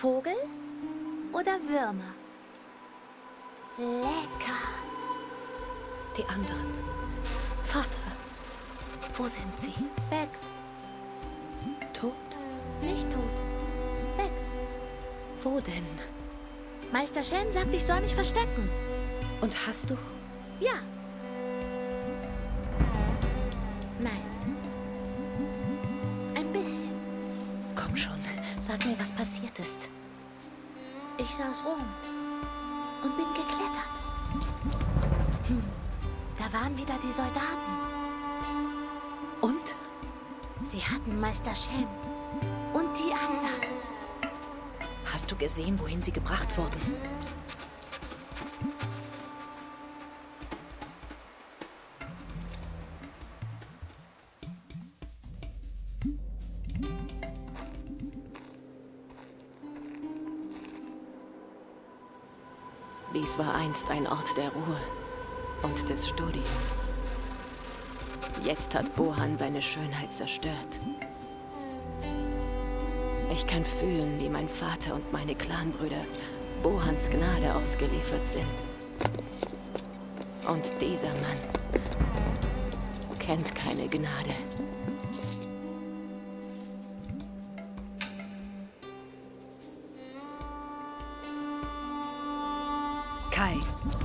Vogel oder Würmer? Lecker. Die anderen. Vater. Wo sind sie? Weg. Tot? Nicht tot. Weg. Wo denn? Meister Shen sagt, ich soll mich verstecken. Und hast du? Ja. Nein. Ein bisschen. Komm schon, sag mir, was passiert ist. Ich saß rum und bin geklettert. Da waren wieder die Soldaten. Und? Sie hatten Meister Shen und die anderen. Hast du gesehen, wohin sie gebracht wurden? Dies war einst ein Ort der Ruhe und des Studiums. Jetzt hat Bohan seine Schönheit zerstört. Ich kann fühlen, wie mein Vater und meine Clanbrüder Bohans Gnade ausgeliefert sind. Und dieser Mann kennt keine Gnade. Kai.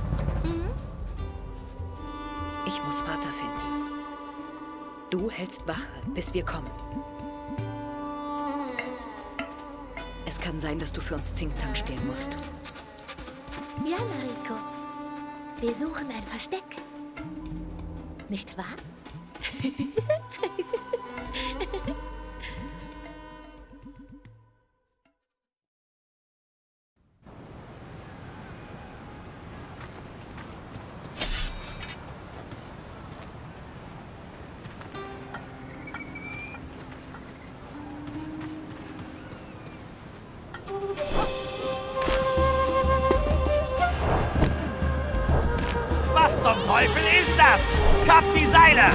Ich muss Vater finden. Du hältst Wache, bis wir kommen. Es kann sein, dass du für uns Xing-Zang spielen musst. Ja, Nariko. Wir suchen ein Versteck. Nicht wahr? Was zum Teufel ist das? Kappt die Seile!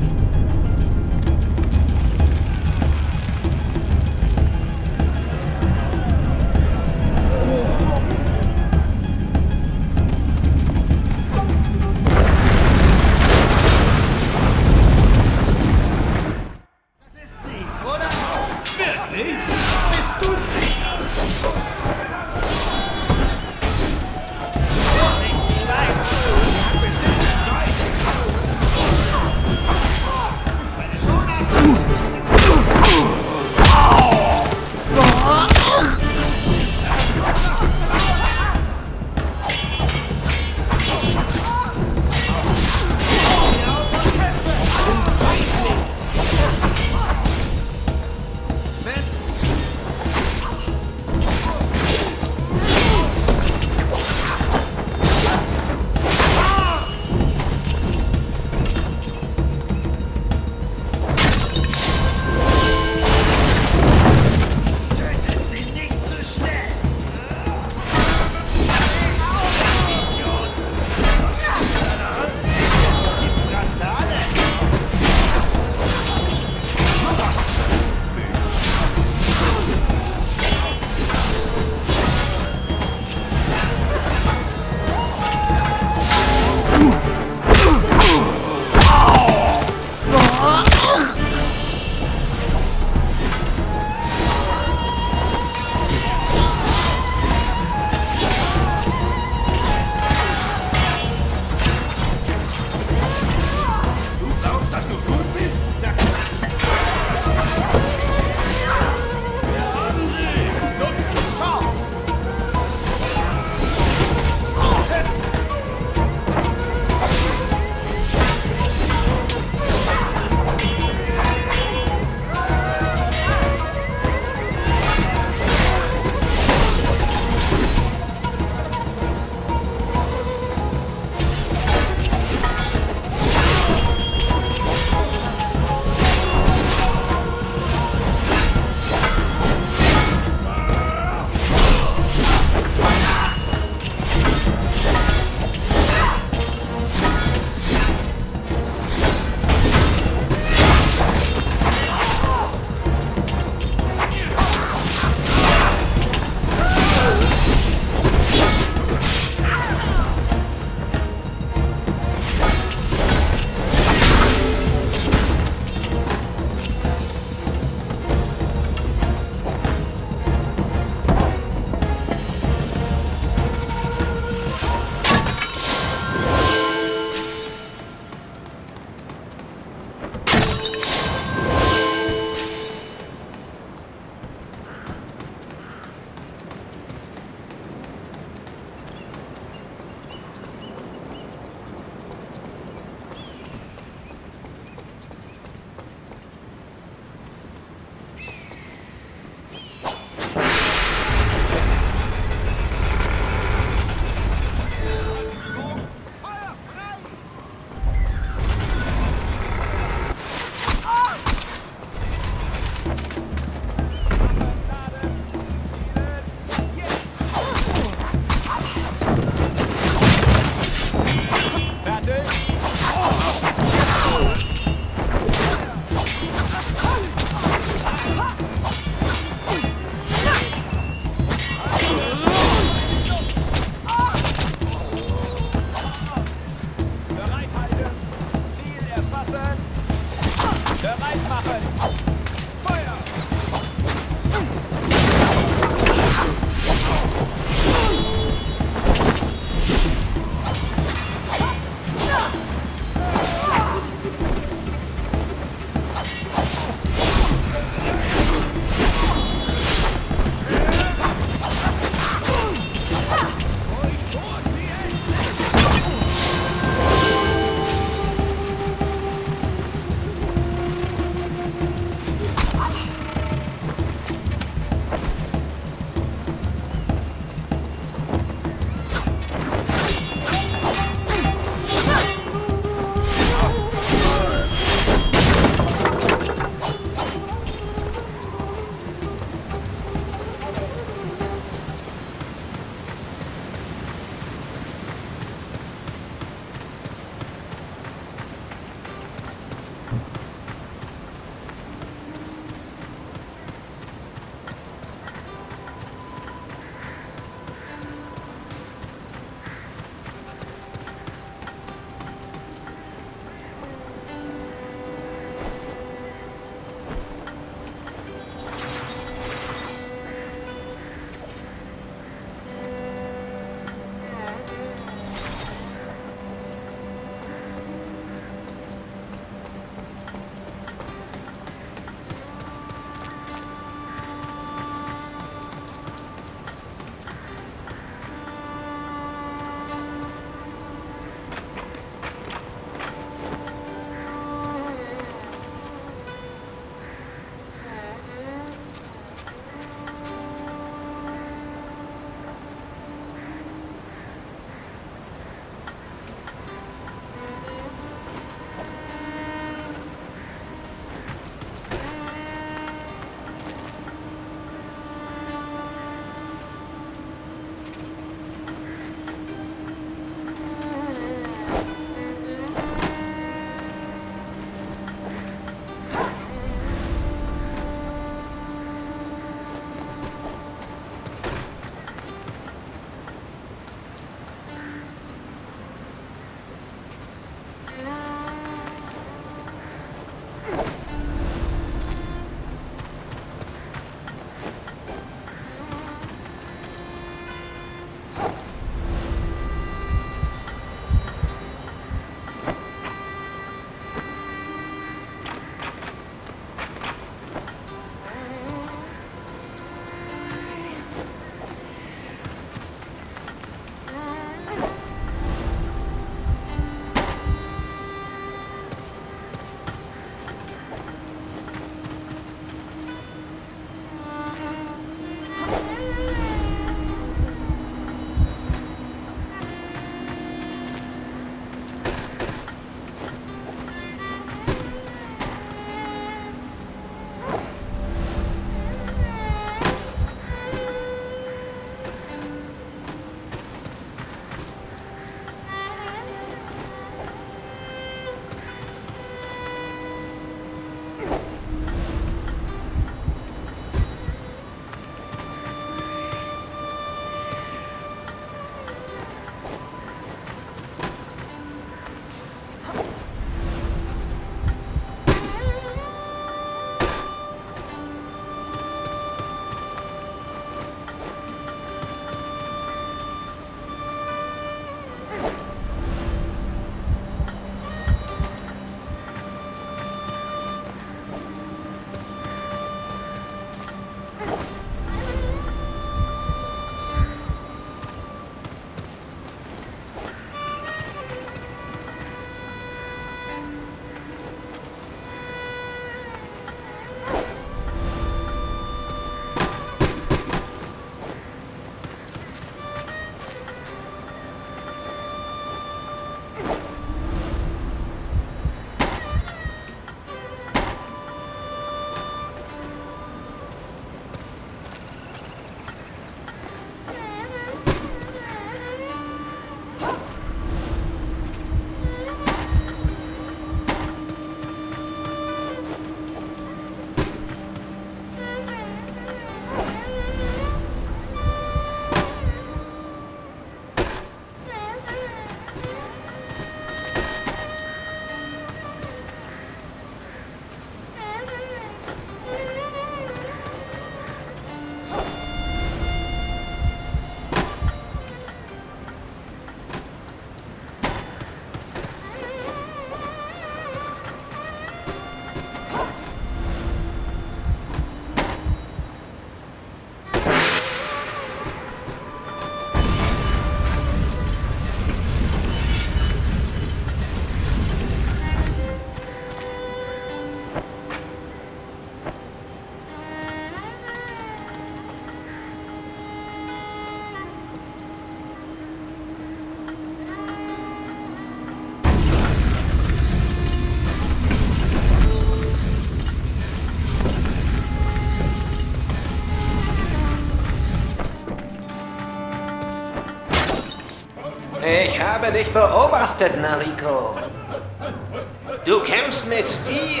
Ich habe dich beobachtet, Nariko. Du kämpfst mit Stil.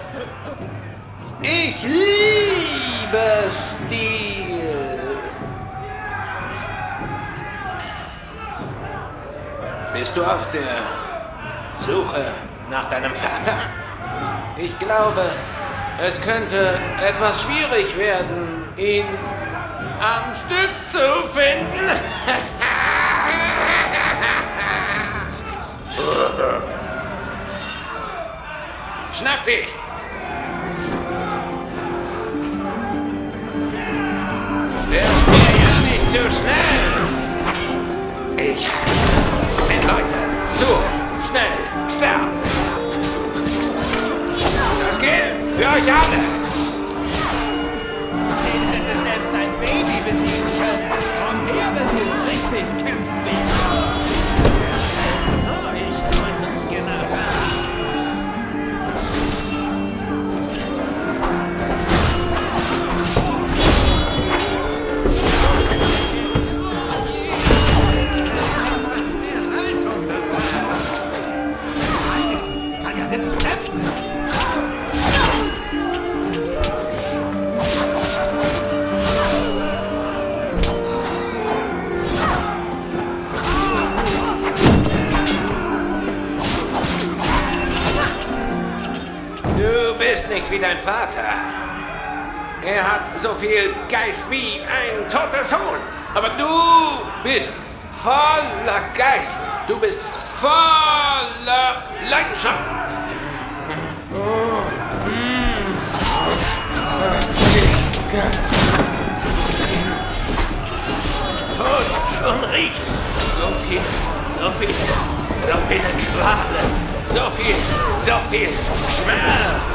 Ich liebe Stil. Bist du auf der Suche nach deinem Vater? Ich glaube, es könnte etwas schwierig werden, ihn am Stück zu finden. Schnappt sie! Stirbt mir ja nicht zu schnell! Ich hasse, wenn Leute zu schnell sterben. Das gilt für euch alle! Den hätte selbst ein Baby besiegen können. Und wer wird nun richtig kämpfen will? Oh, ich meine, genau. Kann ja wirklich kämpfen. Du bist nicht wie dein Vater. Er hat so viel Geist wie ein totes Huhn. Aber du bist voller Geist. Du bist voller Leidenschaft. Tod schon riechen. So viele Qualen. So viel Schmerz.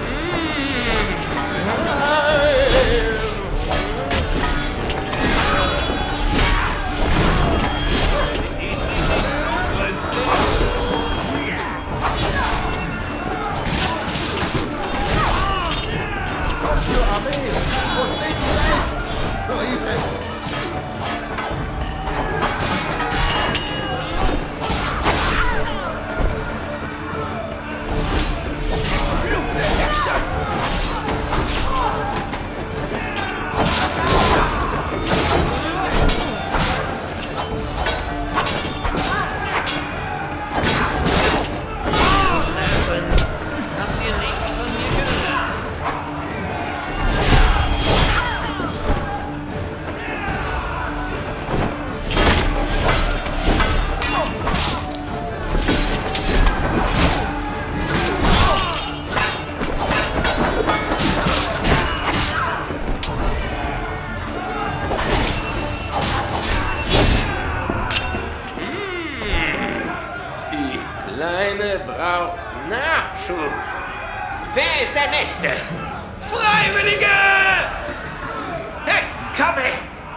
Kleine braucht Nachschub. Wer ist der Nächste? Freiwillige! Hey, komm her!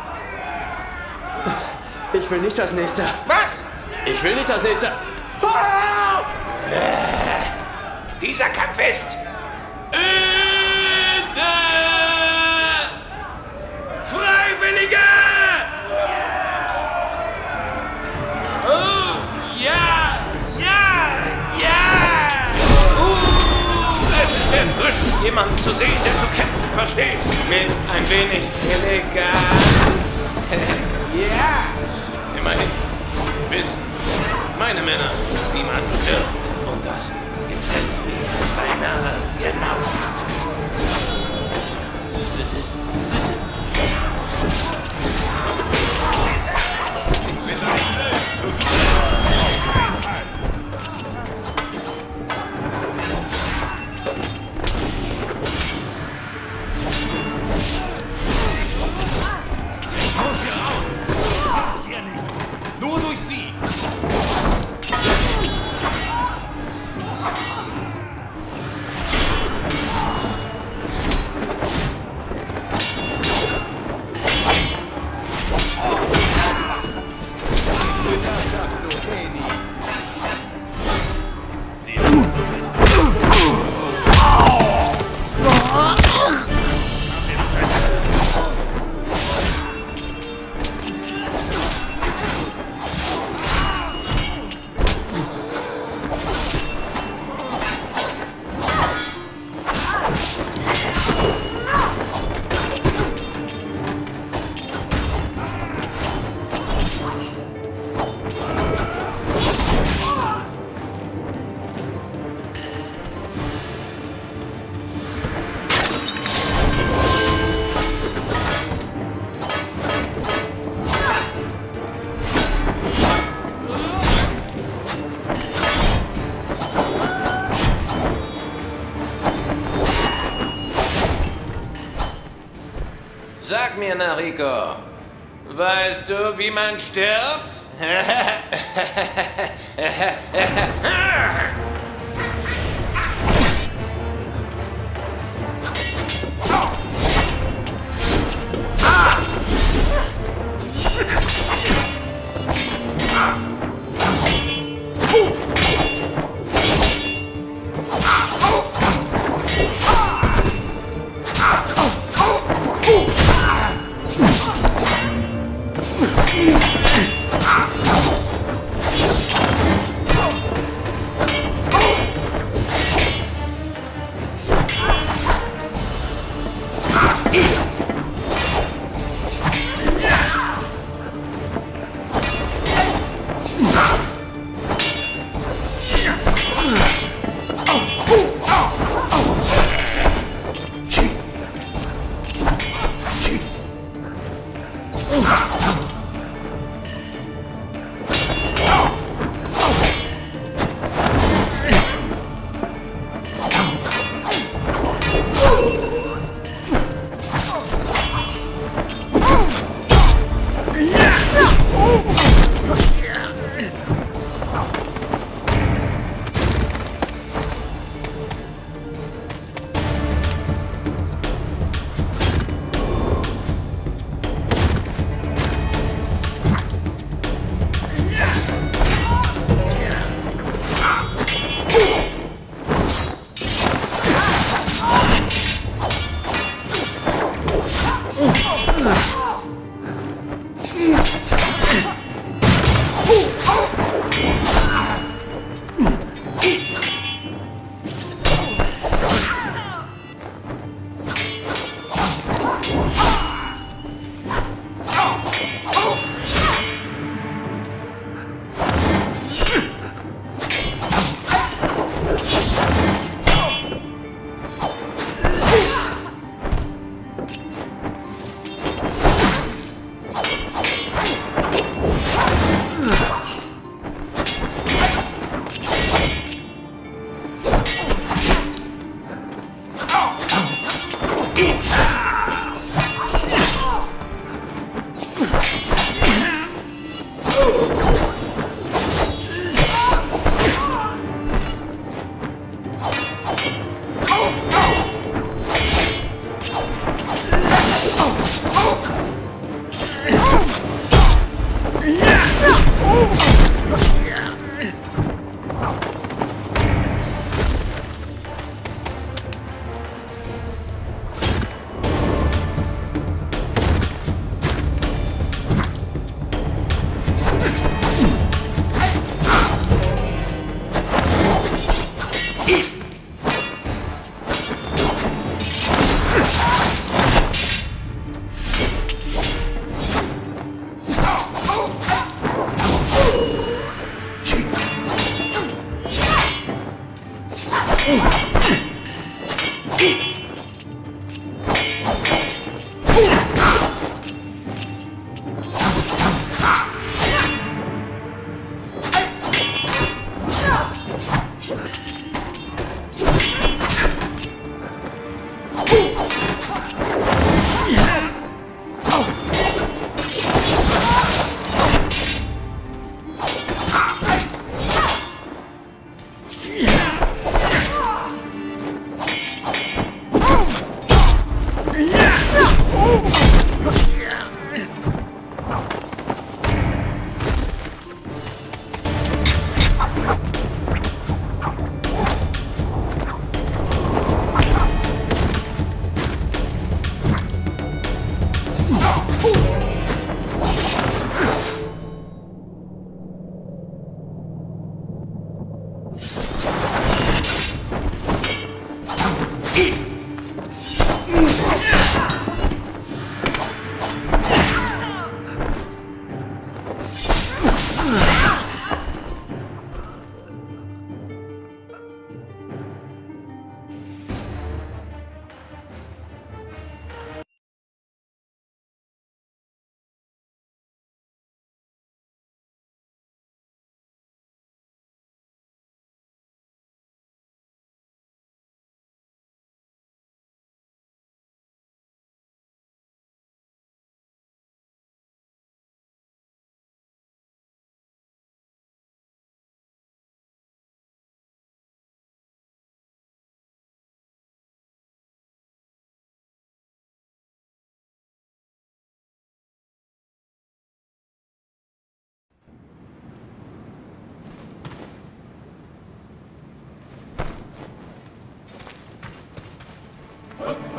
Ich will nicht als Nächster. Was? Ich will nicht als Nächster. Dieser Kampf ist Ende! Freiwillige! Oh, ja! Es ist erfrischend, jemanden zu sehen, der zu kämpfen versteht. Mit ein wenig Eleganz. Ja! Immerhin wissen meine Männer, wie man stirbt. Und das gefällt mir beinahe genauso. mir, Nariko. Weißt du, wie man stirbt?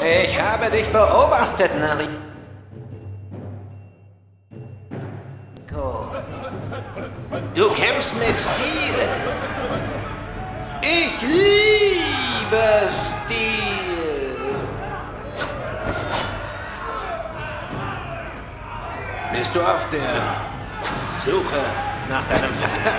Ich habe dich beobachtet, Nariko. Du kämpfst mit Stil. Ich liebe Stil. Bist du auf der Suche nach deinem Vater?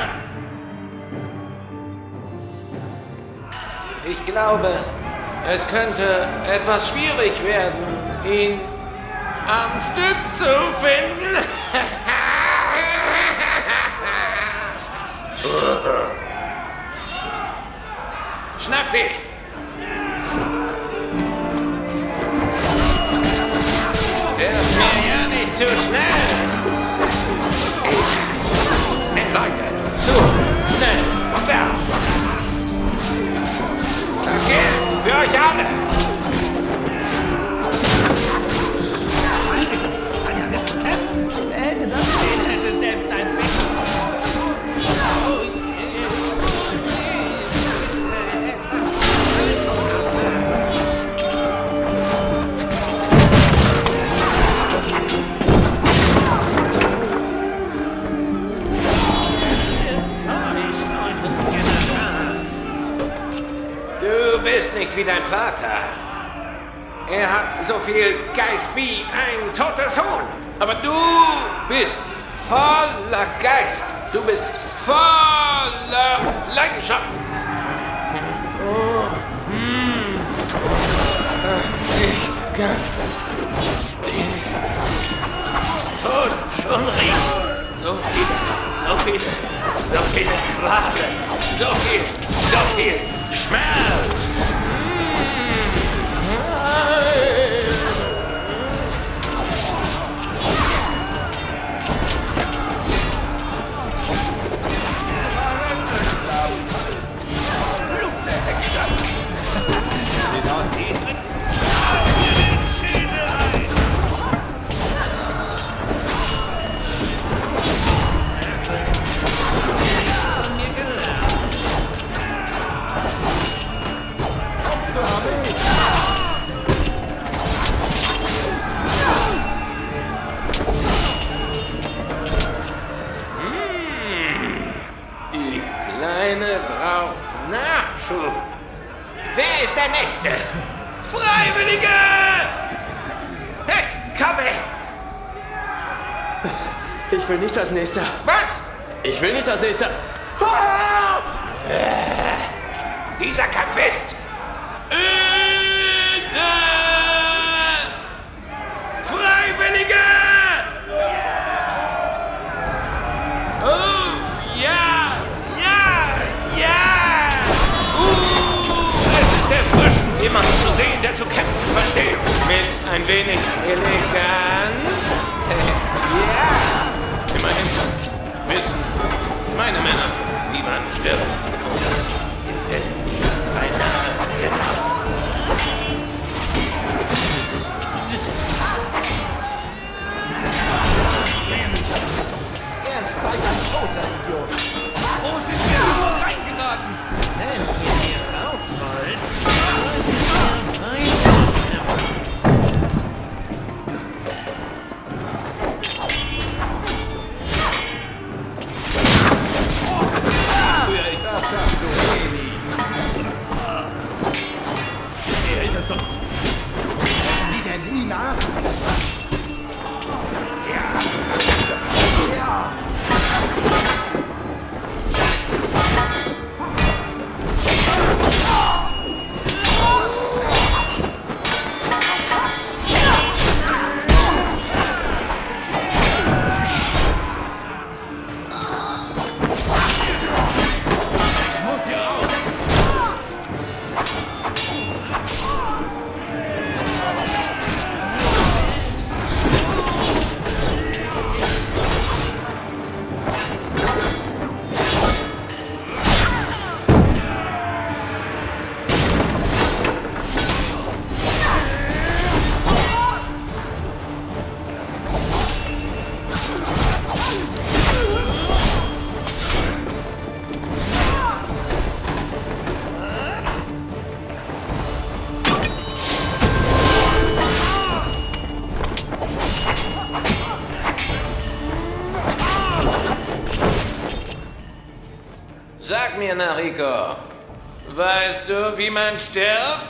Ich glaube, es könnte etwas schwierig werden, ihn am Stück zu finden. Schnappt sie! Der ist mir ja nicht zu schnell! Nimm Leute! Zu schnell! Sterben! Das geht für euch alle! Wer hätte das gesehen, hätte selbst ein Becken. Du bist nicht wie dein Vater. Er hat so viel Geist wie ein totes Huhn. Aber du bist voller Geist. Du bist voller Leidenschaft. Ich kann den Tod schon riechen. So viele Qualen, so viel Schmerz. Die Kleine braucht Nachschub. Wer ist der Nächste? Freiwillige! Hey, komm her! Ich will nicht als Nächster. Was? Ich will nicht als Nächster. Dieser Kampf ist Freiwillige! Oh, ja! Es ist erfrischend, jemanden zu sehen, der zu kämpfen versteht. Mit ein wenig Eleganz. Ja! Immerhin wissen meine Männer, wie man stirbt. Und das gefällt mir beinahe genauso. Er ist bei ein toter Idiot. Wo sind wir nur reingeraten? Wenn ihr hier raus wollt, solltet ihr rein. Das schaffst du eh nie. Ihr hält das doch. Wie denn, Nina? Ja. Sag mir, Nariko, weißt du, wie man stirbt?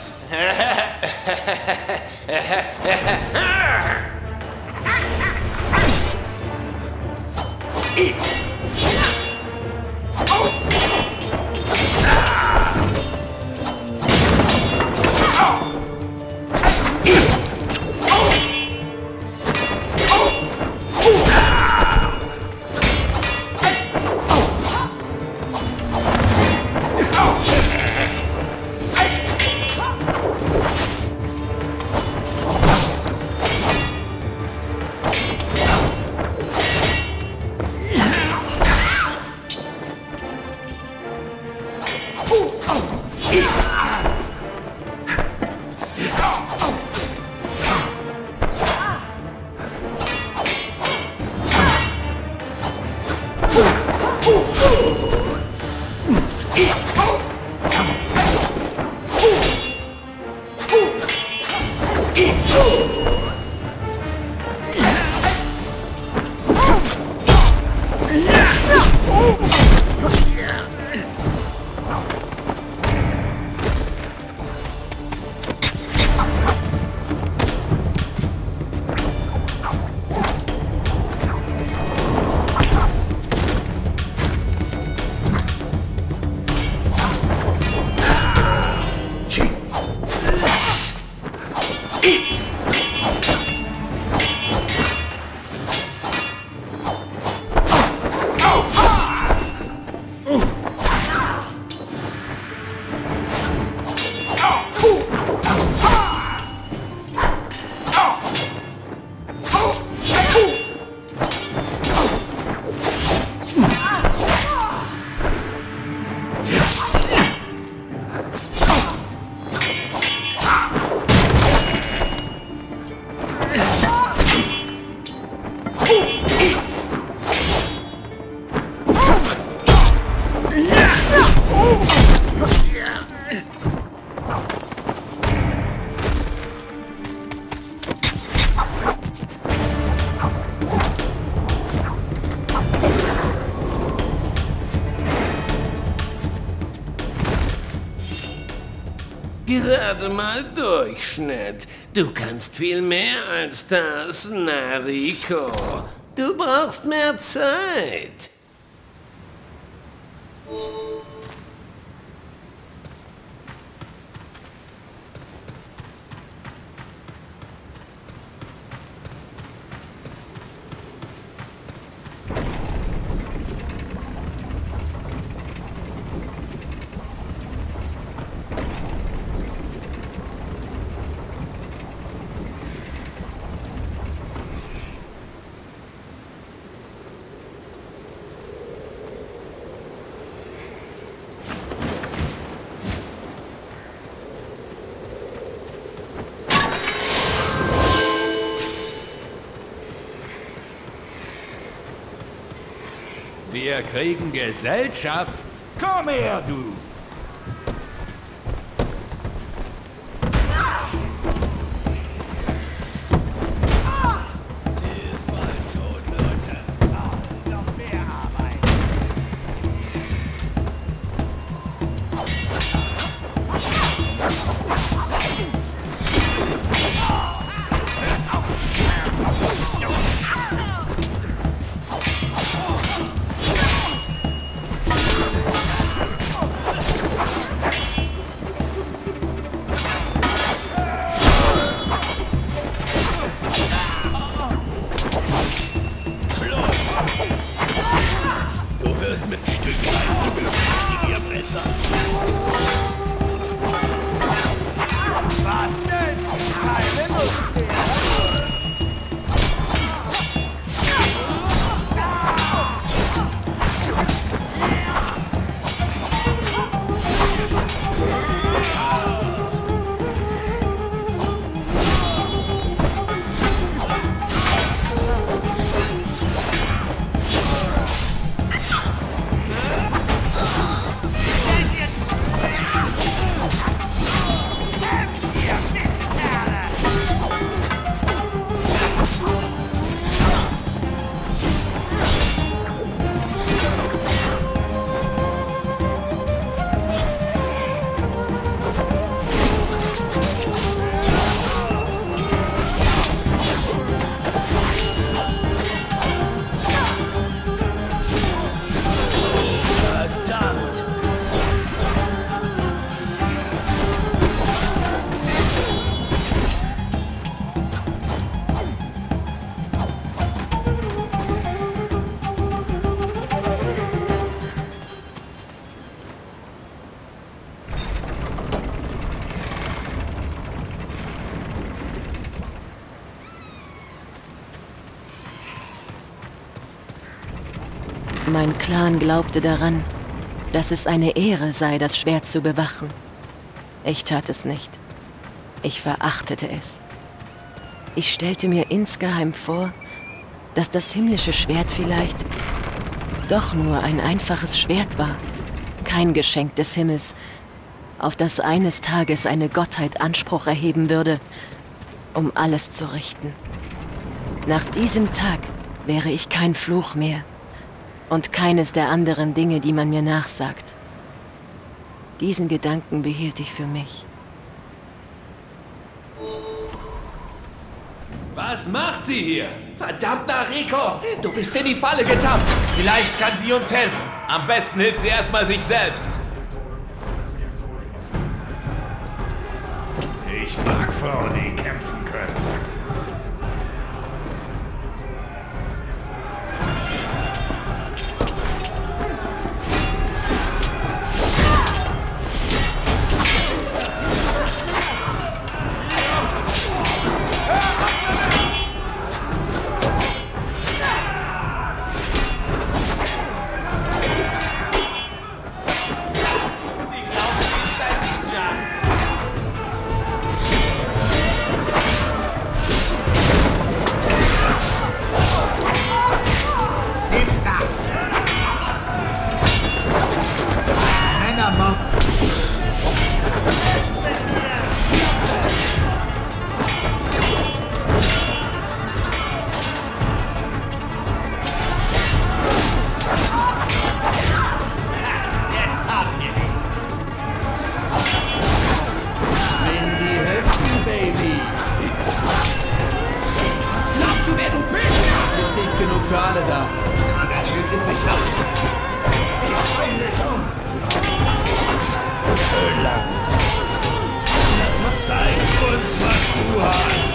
Gerade mal Durchschnitt. Du kannst viel mehr als das, Nariko. Du brauchst mehr Zeit. Wir kriegen Gesellschaft. Komm her, du! Ist mal tot, Leute. Noch mehr Arbeit. Mein Clan glaubte daran, dass es eine Ehre sei, das Schwert zu bewachen. Ich tat es nicht. Ich verachtete es. Ich stellte mir insgeheim vor, dass das himmlische Schwert vielleicht doch nur ein einfaches Schwert war, kein Geschenk des Himmels, auf das eines Tages eine Gottheit Anspruch erheben würde, um alles zu richten. Nach diesem Tag wäre ich kein Fluch mehr und keines der anderen Dinge, die man mir nachsagt. Diesen Gedanken behielt ich für mich. Was macht sie hier? Verdammt, Nariko! Du bist in die Falle getappt! Vielleicht kann sie uns helfen. Am besten hilft sie erstmal sich selbst. Ich mag Frauen, die kämpfen können. Für alle da. Zeig uns, was du hast.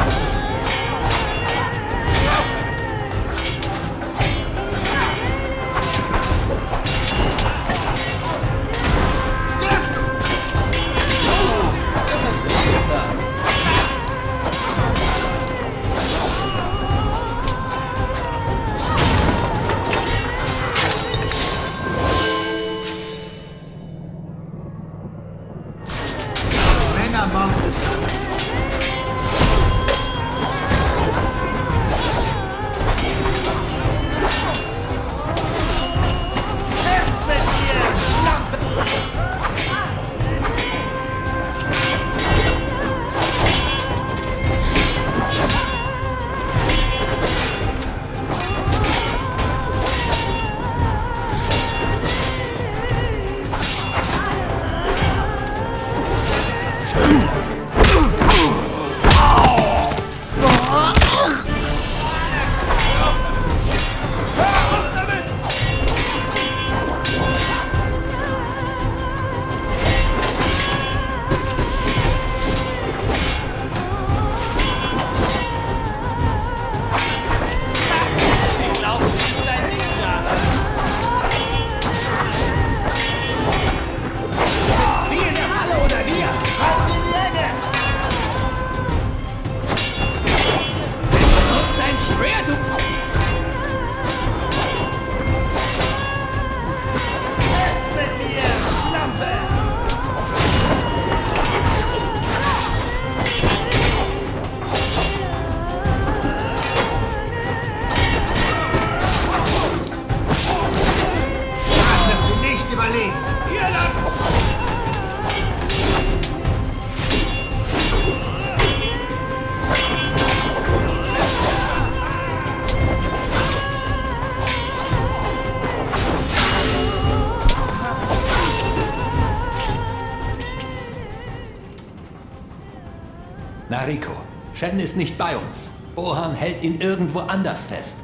Nariko, Shen ist nicht bei uns. Bohan hält ihn irgendwo anders fest.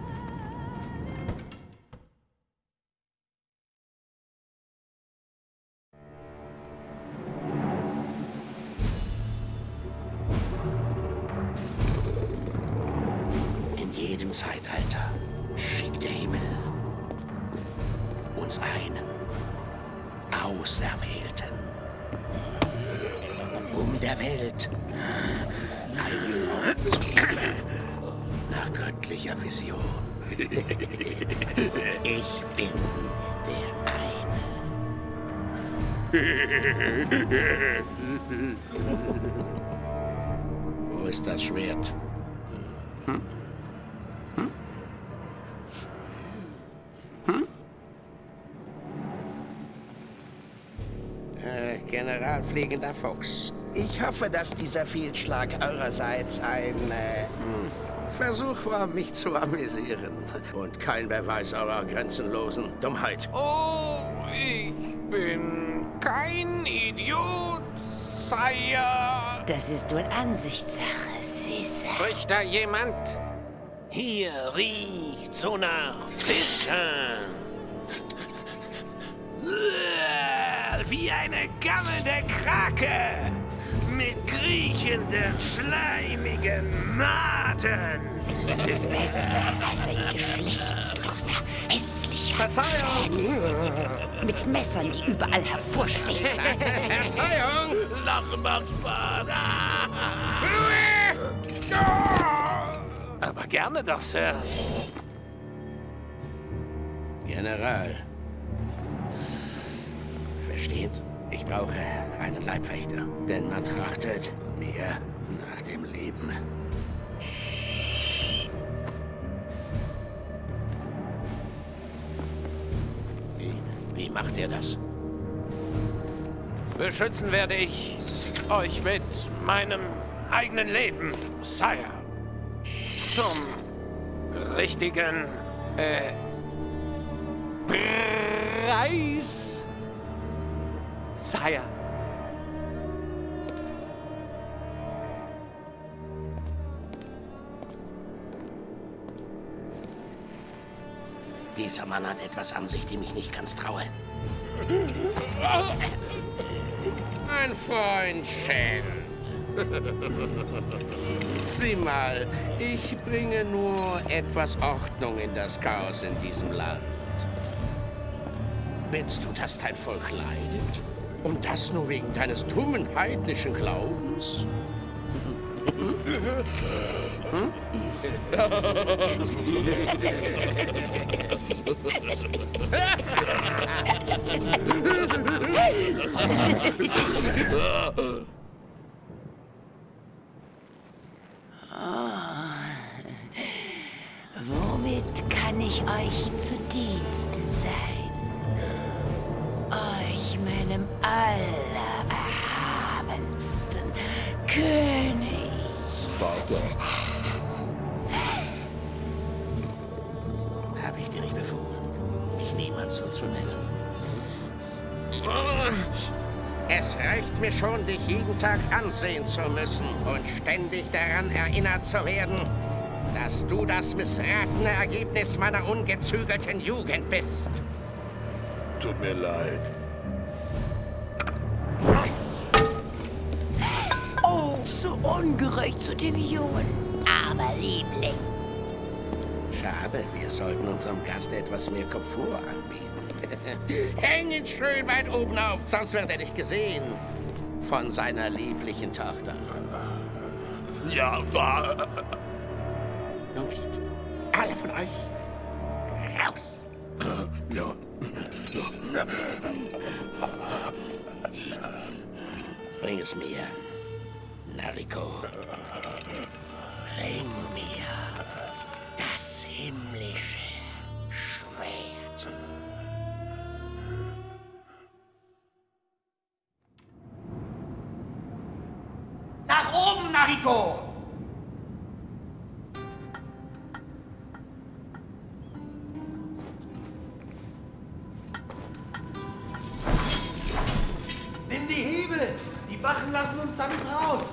In jedem Zeitalter schickt der Himmel uns einen Auserwählten, um der Welt eine Form zu geben, nach göttlicher Vision. Ich bin der eine. Wo ist das Schwert? General Fliegender Fuchs. Ich hoffe, dass dieser Fehlschlag eurerseits ein Versuch war, mich zu amüsieren. Und kein Beweis eurer grenzenlosen Dummheit. Oh, ich bin kein Idiot, Sire. Das ist wohl Ansichtssache, Süße. Spricht da jemand? Hier riecht so nach Fischen. Wie eine gammelnde Krake mit kriechenden, schleimigen Maden. Besser als ein geschlechtsloser, hässlicher Schädel. Mit Messern, die überall hervorstechen. Verzeihung! Lachen macht Spaß. Aber gerne doch, Sir. General. Versteht? Ich brauche einen Leibwächter, denn man trachtet mir nach dem Leben. Wie macht er das? Beschützen werde ich euch mit meinem eigenen Leben, Sire. Zum richtigen Preis, Sire. Dieser Mann hat etwas an sich, dem ich nicht ganz traue. Mein Freundchen. Sieh mal, ich bringe nur etwas Ordnung in das Chaos in diesem Land. Willst du, dass dein Volk leidet? Und das nur wegen deines dummen heidnischen Glaubens? Womit kann ich euch zu Diensten sein? Euch, meinem allererhabensten König. Vater. Habe ich dir nicht befohlen, mich niemals so zu nennen? Es reicht mir schon, dich jeden Tag ansehen zu müssen und ständig daran erinnert zu werden, dass du das missratene Ergebnis meiner ungezügelten Jugend bist. Tut mir leid. Oh, so ungerecht zu dem Jungen. Aber Liebling. Schade, wir sollten unserem Gast etwas mehr Komfort anbieten. Häng ihn schön weit oben auf, sonst wird er nicht gesehen. Von seiner lieblichen Tochter. Ja, war. Nun geht. Alle von euch raus. Ja. Bring es mir, Nariko. Bring mir das himmlische Schwert. Nach oben, Nariko! Nimm die Hebel! Die Wachen lassen uns damit raus!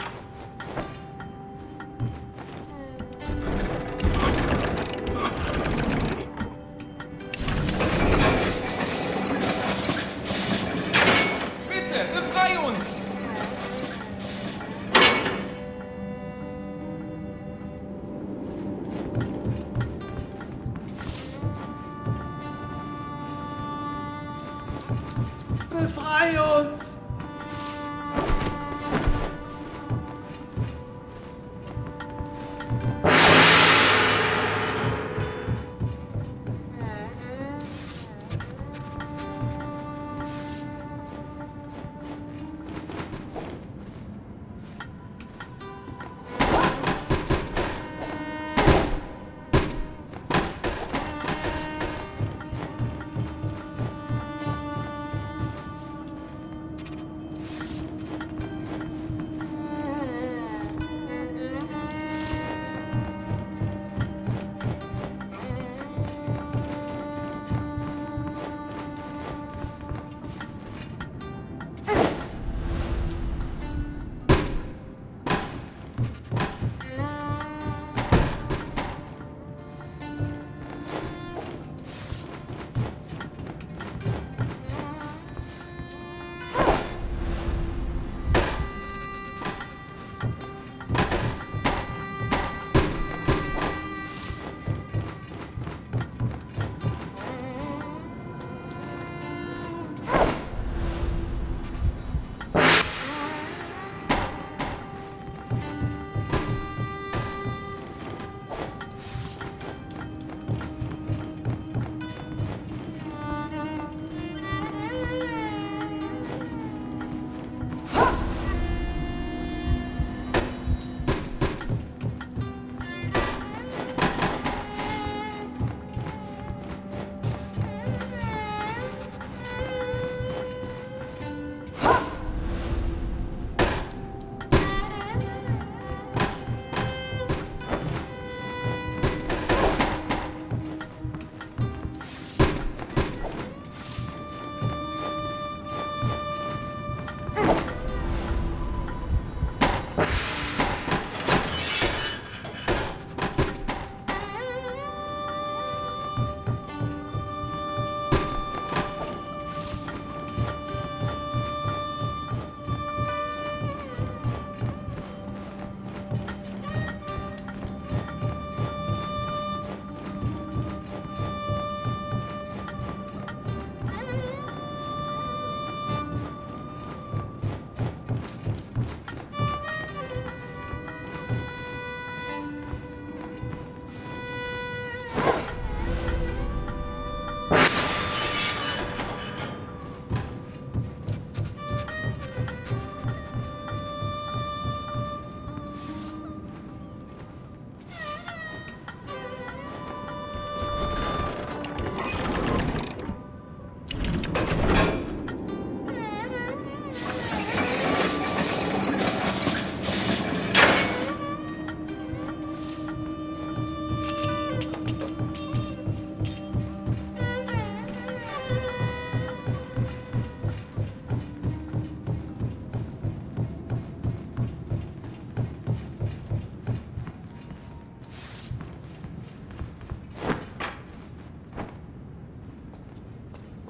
Bitte, befrei uns! Befrei uns!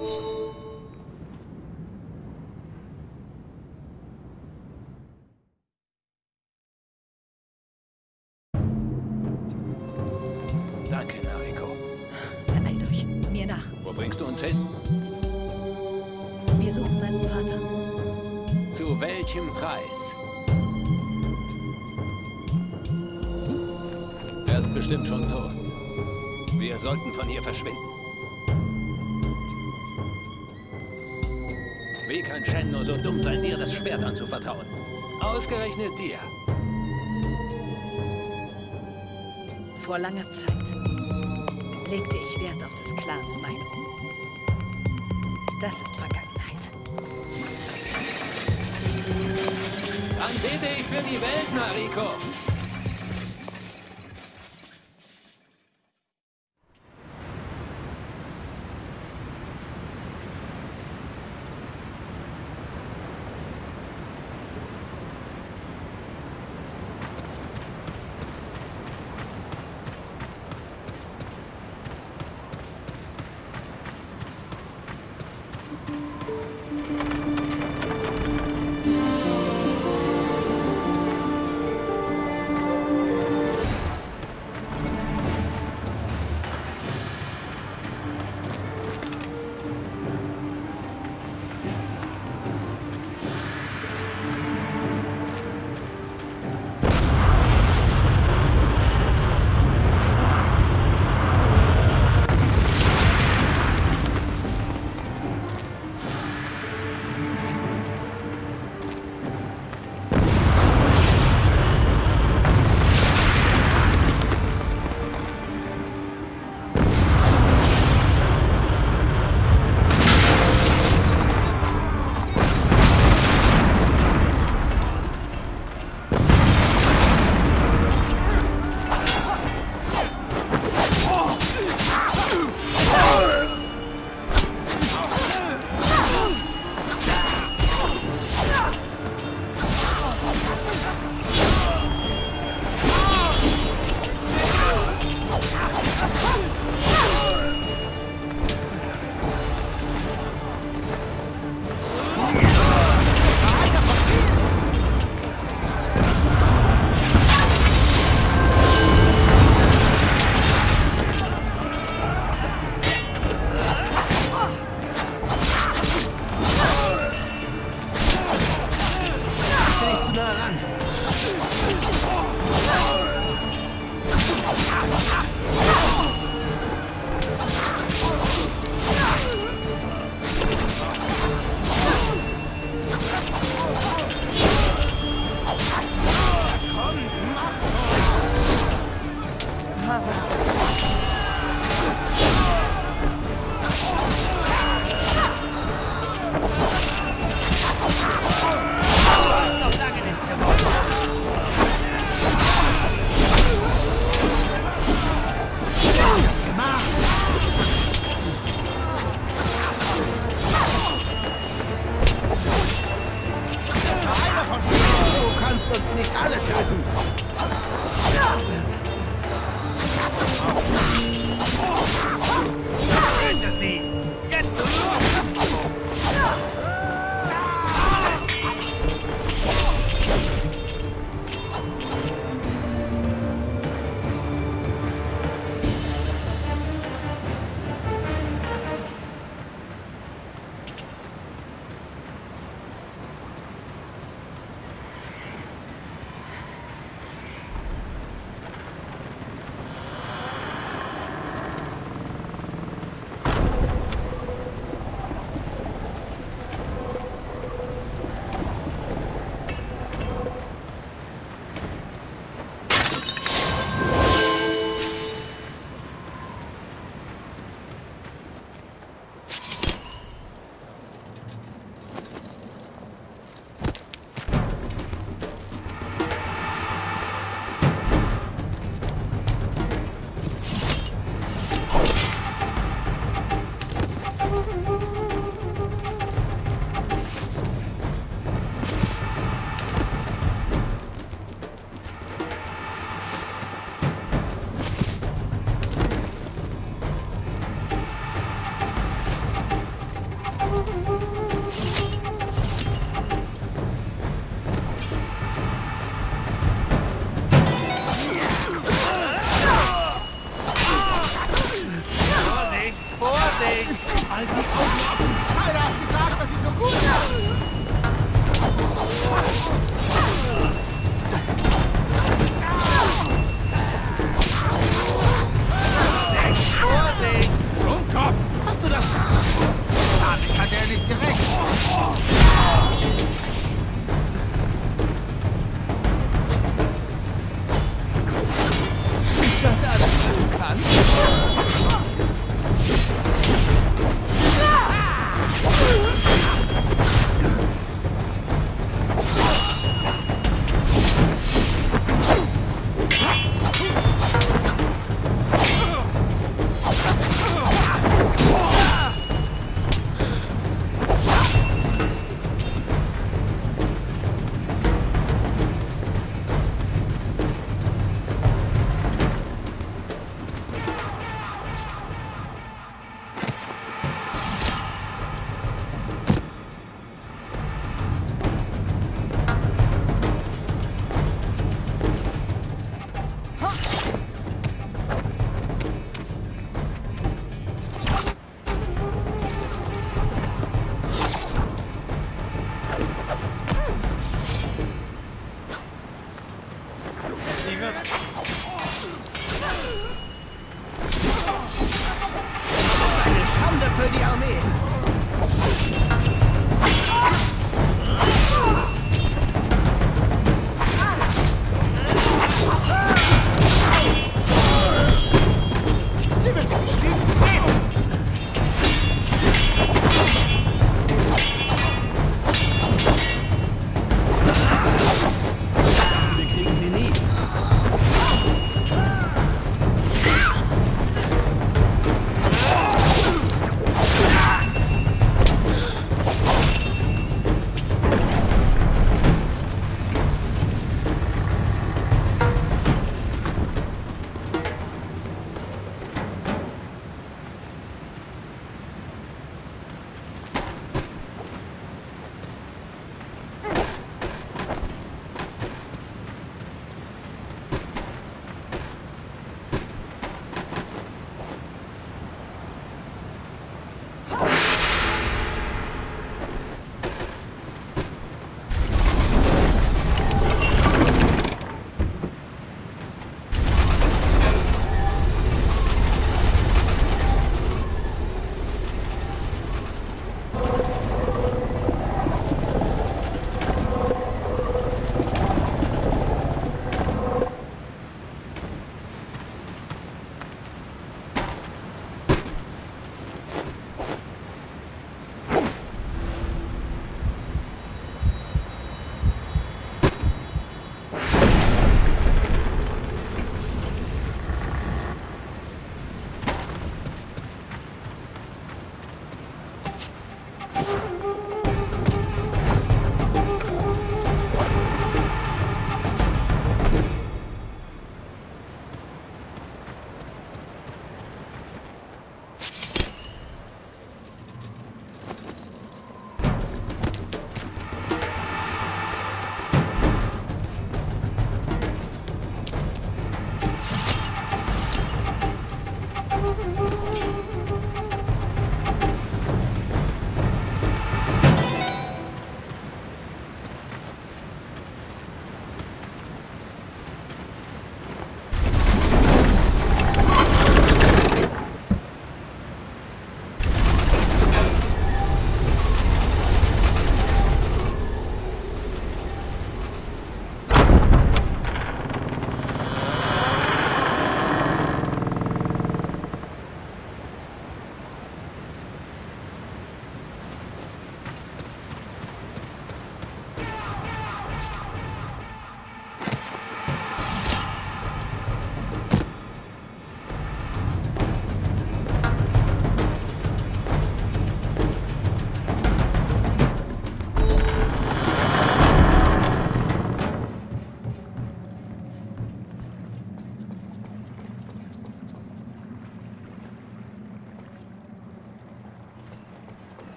Danke, Nariko. Beeilt euch. Mir nach. Wo bringst du uns hin? Wir suchen meinen Vater. Zu welchem Preis? Er ist bestimmt schon tot. Wir sollten von hier verschwinden. Wie kann Shen nur so dumm sein, dir das Schwert anzuvertrauen? Ausgerechnet dir. Vor langer Zeit legte ich Wert auf des Clans Meinung. Das ist Vergangenheit. Dann bete ich für die Welt, Nariko.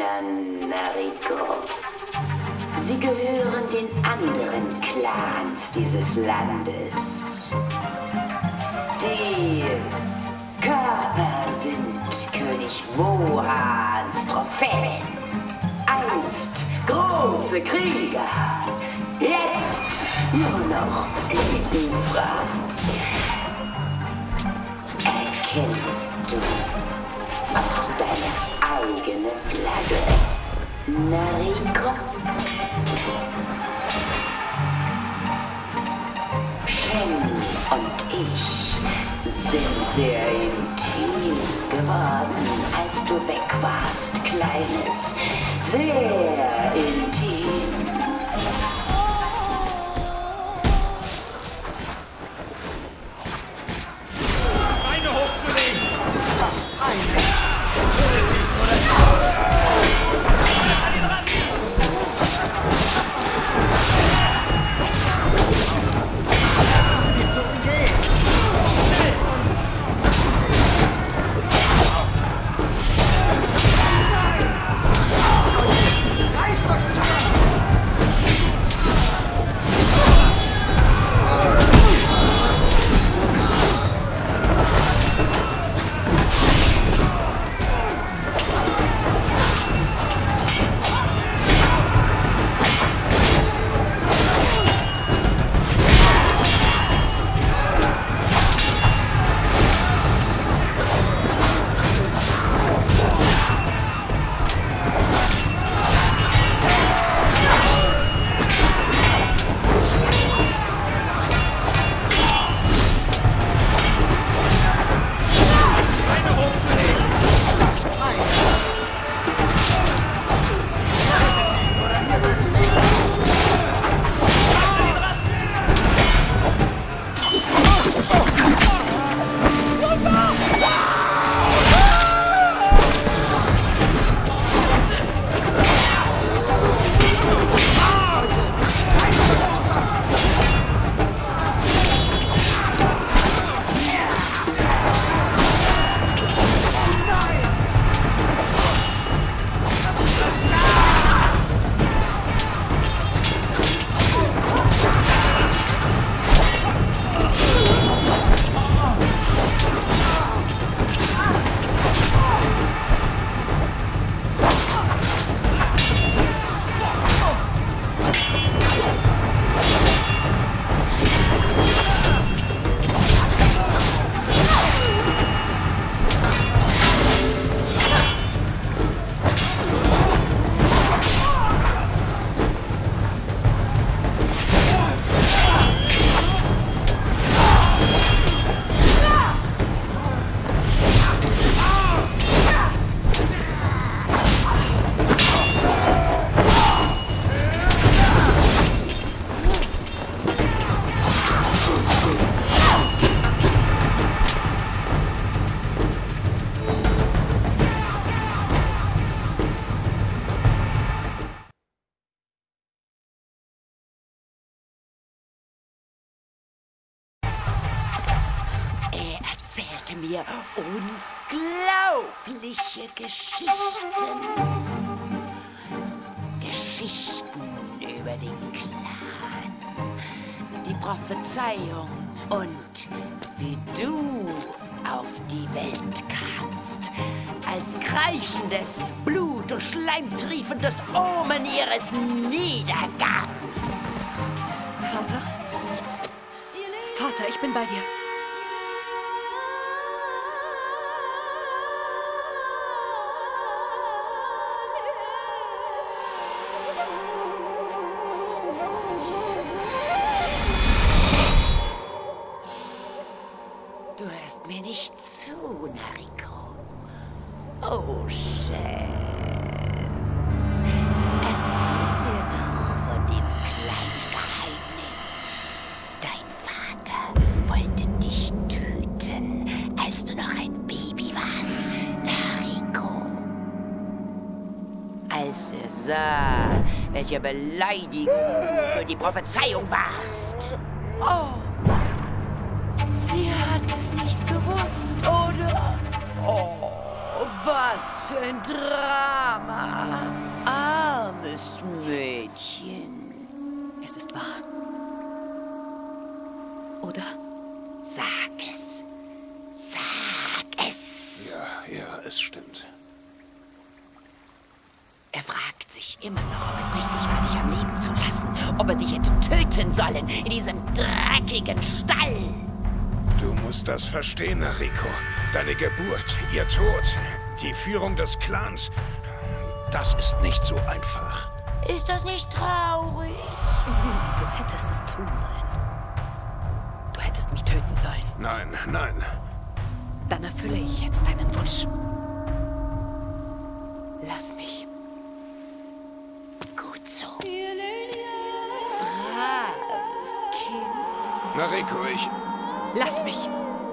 Männern, Nariko. Sie gehören den anderen Clans dieses Landes. Die Körper sind König Wohans Trophäen. Einst große Krieger, jetzt nur noch Blütenfraß. Erkennst du auch deine eigene Flagge, Nariko? Shen und ich sind sehr intim geworden, als du weg warst, Kleines. Sehr intim. Beine hochzulegen! Das eine! Mir unglaubliche Geschichten. Geschichten über den Clan, die Prophezeiung und wie du auf die Welt kamst, als kreischendes, blut- und schleimtriefendes Omen ihres Niedergangs. Vater? Vater, ich bin bei dir. Du hörst mir nicht zu, Nariko. Oh, Shen. Erzähl mir doch von dem kleinen Geheimnis. Dein Vater wollte dich töten, als du noch ein Baby warst, Nariko. Als er sah, welche Beleidigung du für die Prophezeiung warst. Oh. Sie hat es nicht gewusst, oder? Oh, was für ein Drama. alles stimmt. Er fragt sich immer noch, ob es richtig war, dich am Leben zu lassen. Ob er dich hätte töten sollen in diesem dreckigen Stall. Du musst das verstehen, Nariko. Deine Geburt, ihr Tod, die Führung des Clans, das ist nicht so einfach. Ist das nicht traurig? Du hättest es tun sollen. Du hättest mich töten sollen. Nein, nein. Dann erfülle ich jetzt deinen Wunsch. Lass mich. Gut so. Braves Kind. Nariko, ich... Lass mich.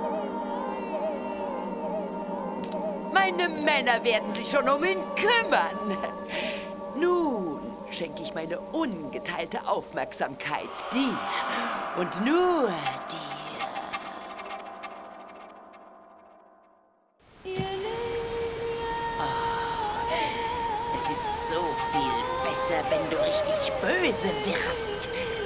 Meine Männer werden sich schon um ihn kümmern. Nun schenke ich meine ungeteilte Aufmerksamkeit dir und nur dir. Oh, es ist so viel besser, wenn du richtig böse wirst.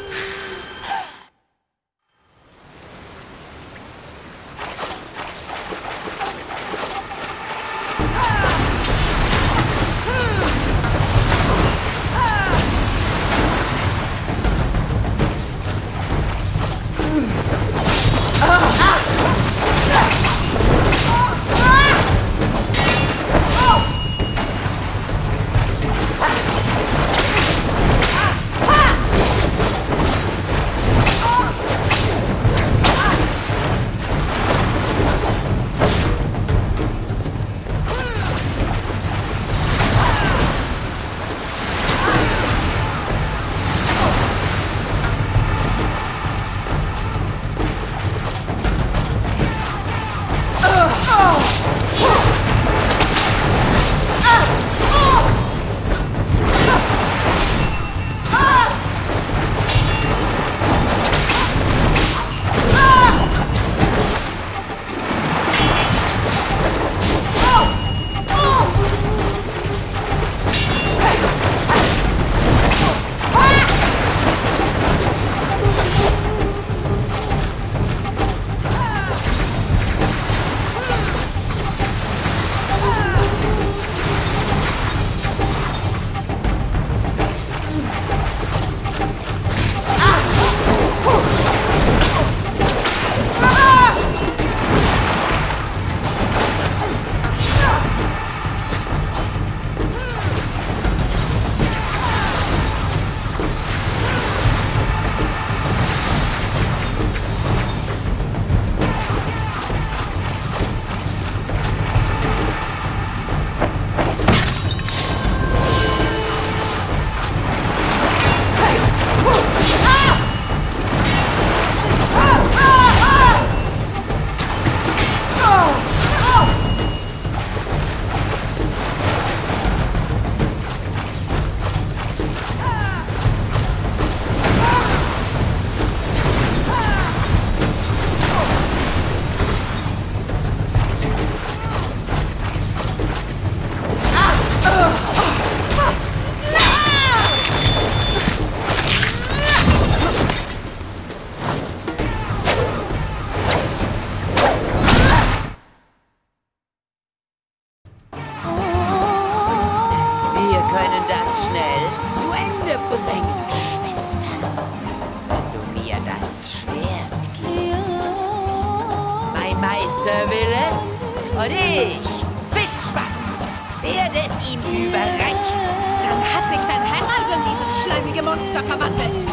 Und ich, Fischschwanz, werde es ihm überreichen. Dann hat sich dein Herr also in dieses schleimige Monster verwandelt.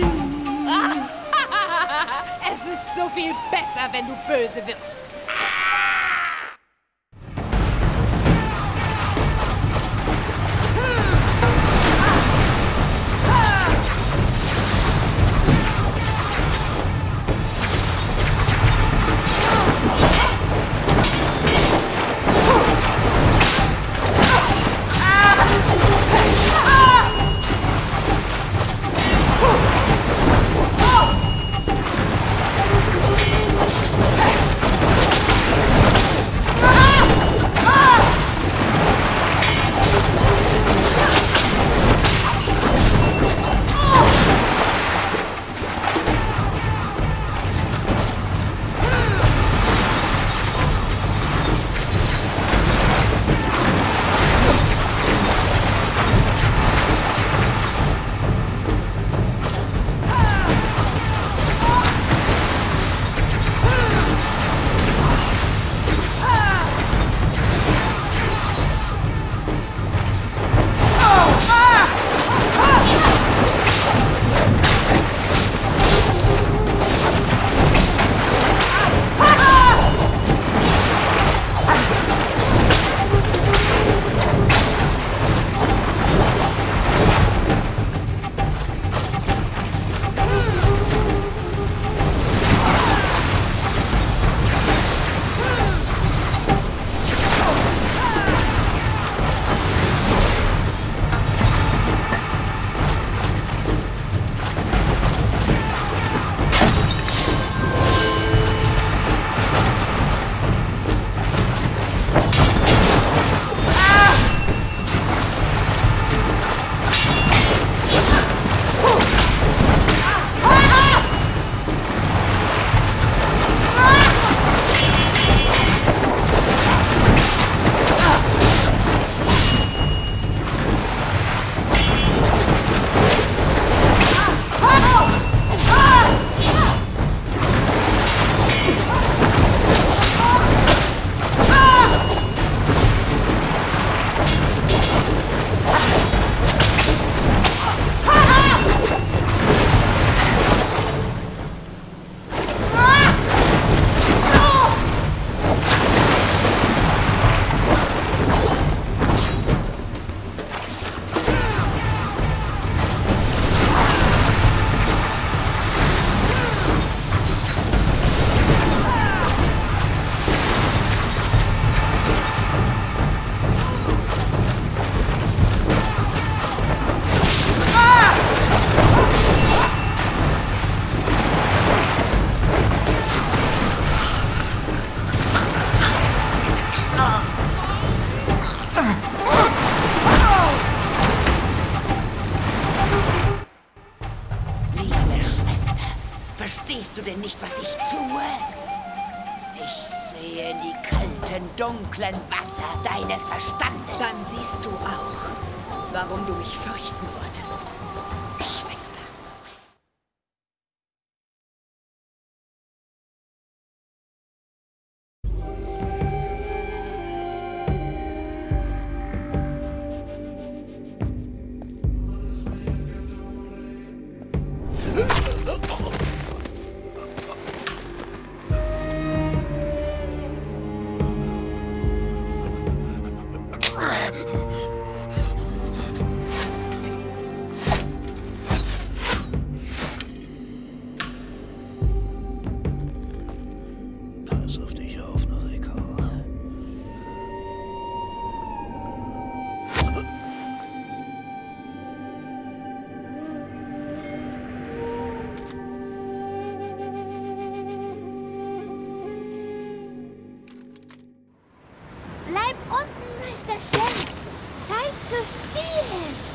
Es ist so viel besser, wenn du böse wirst. Siehst du denn nicht, was ich tue? Ich sehe in die kalten, dunklen Wasser deines Verstandes. Dann siehst du auch, warum du mich fürchten solltest, Schwester. Pass auf dich auf, Nariko. Bleib unten, Meister Shen. Zeit zu spielen.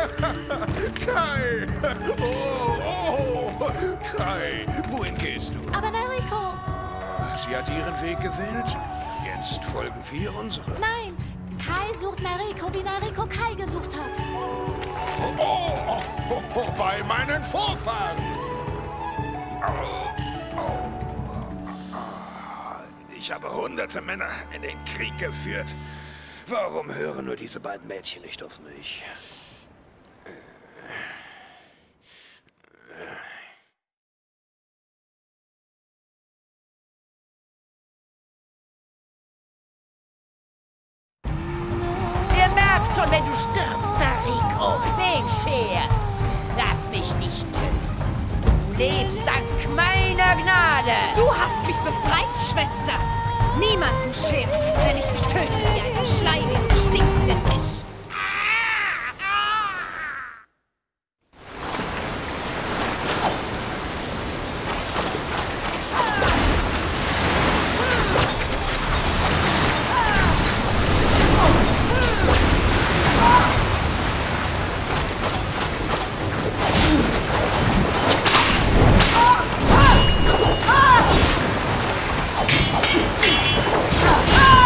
Kai! Oh! Kai, wohin gehst du? Aber Nariko! Sie hat ihren Weg gewählt. Jetzt folgen wir unsere. Nein! Kai sucht Nariko, wie Nariko Kai gesucht hat. Bei meinen Vorfahren! Ich habe hunderte Männer in den Krieg geführt. Warum hören nur diese beiden Mädchen nicht auf mich? Ihr merkt schon, wenn du stirbst, Nariko. Den Scherz. Lass mich nicht töten. Du lebst dank meiner Gnade. Du hast mich befreit, Schwester. Niemanden Scherz, wenn ich dich töte wie einen schleimigen, stinkenden Fisch. Ah!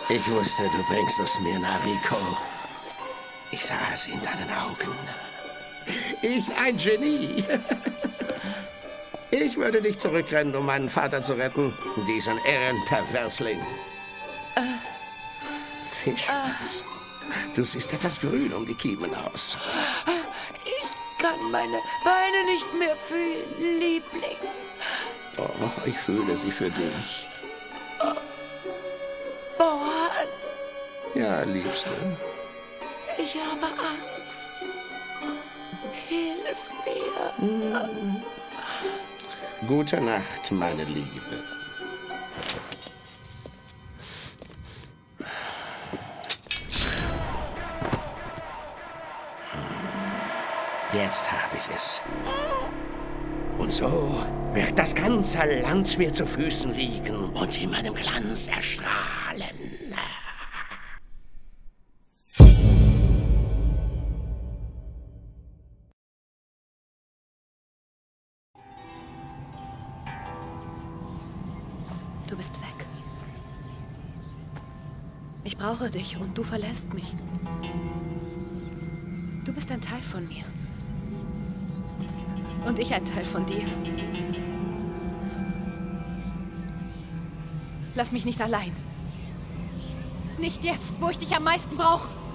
Ich wusste, du bringst es mir, Nariko. Ich sah es in deinen Augen. Ich, ein Genie. Ich würde dich zurückrennen, um meinen Vater zu retten. Diesen Ehrenperversling. Fischwas. Du siehst etwas grün um die Kiemen aus. Ich kann meine Beine nicht mehr fühlen, Liebling. Oh, ich fühle sie für dich. Bohan, Ja, Liebste. ich habe Angst. Hilf mir. Gute Nacht, meine Liebe. Jetzt habe ich es. Und so wird das ganze Land mir zu Füßen liegen und in meinem Glanz erstrahlen. Du bist weg. Ich brauche dich und du verlässt mich. Du bist ein Teil von mir. Und ich ein Teil von dir. Lass mich nicht allein. Nicht jetzt, wo ich dich am meisten brauche.